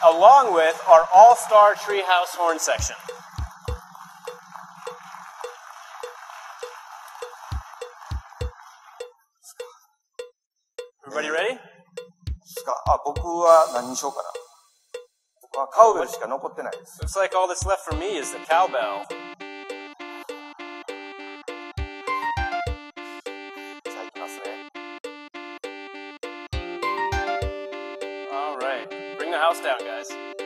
along with our all-star treehouse horn section. Everybody ready? あ、僕は何にしようかな。僕はカウベルしか残ってないです。 Looks like all that's left for me is the cowbell. じゃあ行きますね。 All right. Bring the house down, guys.